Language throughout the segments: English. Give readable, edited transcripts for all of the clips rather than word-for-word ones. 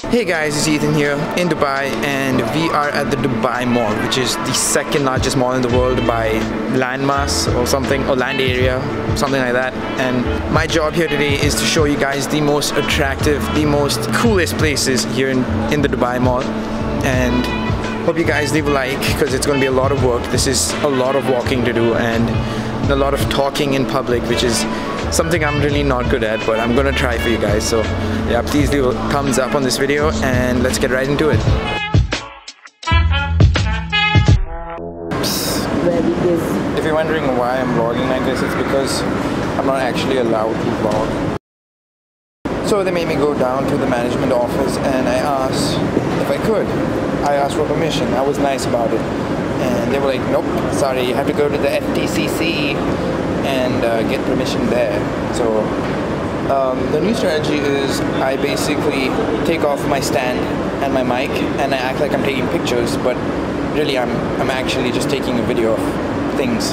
Hey guys, it's Ethan here in Dubai, and we are at the Dubai Mall, which is the second largest mall in the world by landmass or something, or land area, something like that. And my job here today is to show you guys the most attractive, the most coolest places here in the Dubai Mall. And hope you guys leave a like, because it's going to be a lot of work. This is a lot of walking to do and a lot of talking in public, which is something I'm really not good at, but I'm gonna try for you guys. So yeah, please leave a thumbs up on this video and let's get right into it. If you're wondering why I'm vlogging like this, it's because I'm not actually allowed to vlog. So they made me go down to the management office and I asked if I could. I asked for permission. I was nice about it. And they were like, nope, sorry, you have to go to the FTCC and get permission there. So the new strategy is I basically take off my stand and my mic and I act like I'm taking pictures, but really I'm actually just taking a video of things.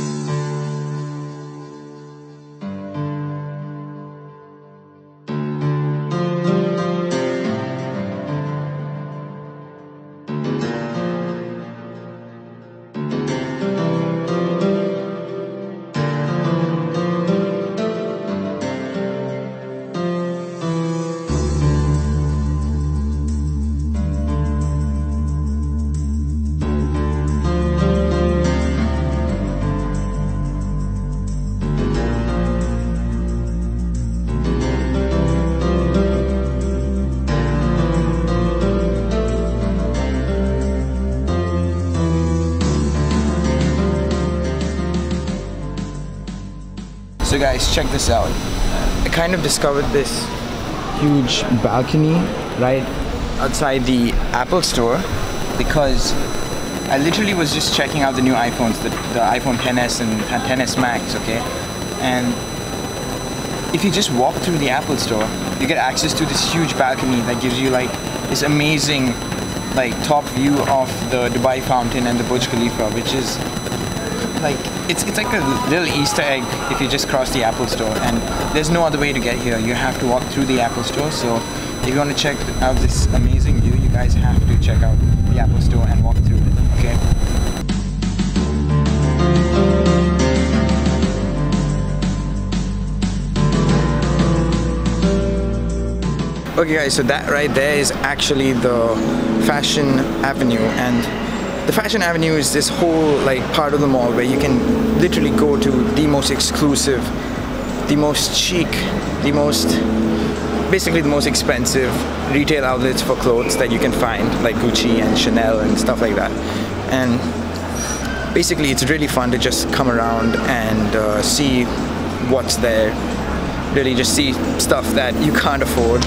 So guys, check this out. I kind of discovered this huge balcony right outside the Apple store because I literally was just checking out the new iPhones, the iPhone XS and XS Max, okay? And if you just walk through the Apple store, you get access to this huge balcony that gives you like this amazing like top view of the Dubai fountain and the Burj Khalifa, which is like it's like a little Easter egg if you just cross the Apple store, and there's no other way to get here. You have to walk through the Apple store. So if you want to check out this amazing view, you guys have to check out the Apple store and walk through it, okay? Okay guys, so that right there is actually the Fashion Avenue, and the Fashion Avenue is this whole like part of the mall where you can literally go to the most exclusive, the most chic, basically the most expensive retail outlets for clothes that you can find, like Gucci and Chanel and stuff like that. And basically it's really fun to just come around and see what's there, really just see stuff that you can't afford.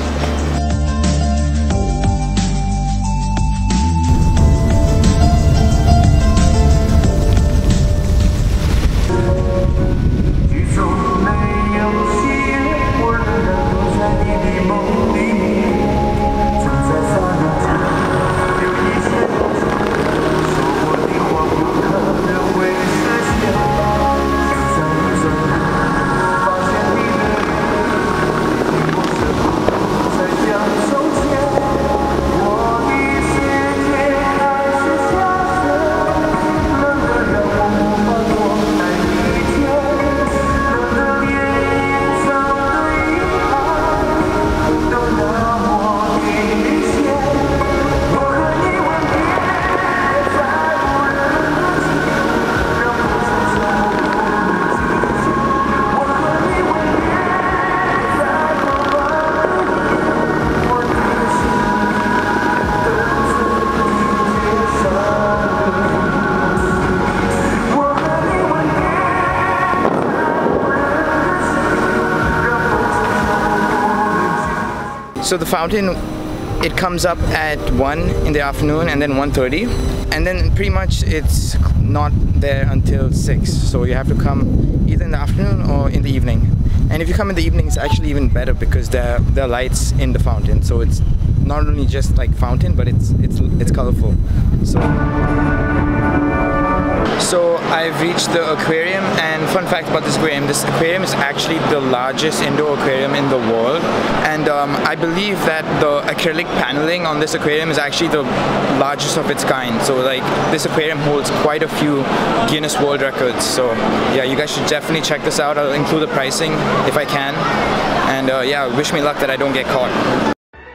So the fountain, it comes up at 1 in the afternoon and then 1:30, and then pretty much it's not there until 6. So you have to come either in the afternoon or in the evening. And if you come in the evening, it's actually even better because there are lights in the fountain. So it's not only just like fountain, but it's colorful. So So I've reached the aquarium, and fun fact about this aquarium is actually the largest indoor aquarium in the world, and I believe that the acrylic paneling on this aquarium is actually the largest of its kind. So like this aquarium holds quite a few Guinness World Records. So yeah, you guys should definitely check this out. I'll include the pricing if I can, and yeah, wish me luck that I don't get caught.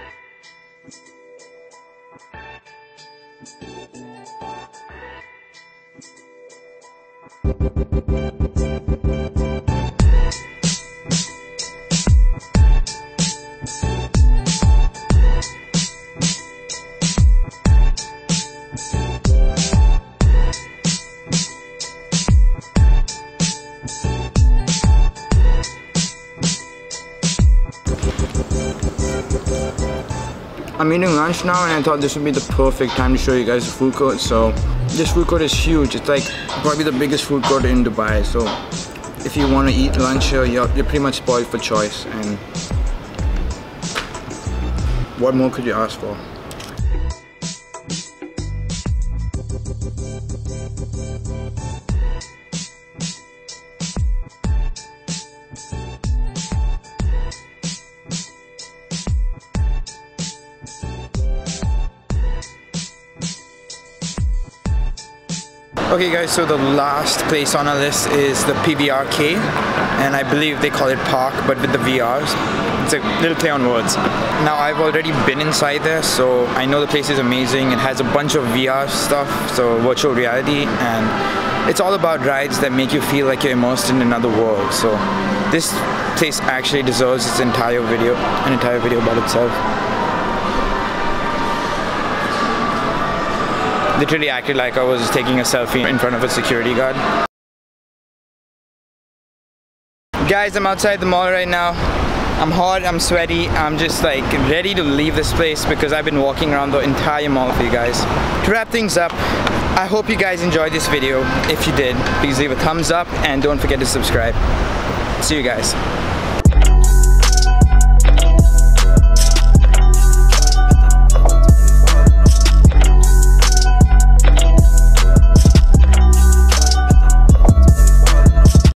I'm eating lunch now, and I thought this would be the perfect time to show you guys the food court. So this food court is huge. It's like probably the biggest food court in Dubai. So if you want to eat lunch here, you're pretty much spoiled for choice. And what more could you ask for? Okay guys, so the last place on our list is the PBRK, and I believe they call it Park, but with the VRs. It's a little play on words. Now I've already been inside there, so I know the place is amazing. It has a bunch of VR stuff, so virtual reality, and it's all about rides that make you feel like you're immersed in another world. So this place actually deserves an entire video about itself. Literally acted like I was taking a selfie in front of a security guard. Guys, I'm outside the mall right now. I'm hot, I'm sweaty, I'm just like ready to leave this place because I've been walking around the entire mall for you guys. To wrap things up, I hope you guys enjoyed this video. If you did, please leave a thumbs up and don't forget to subscribe. See you guys.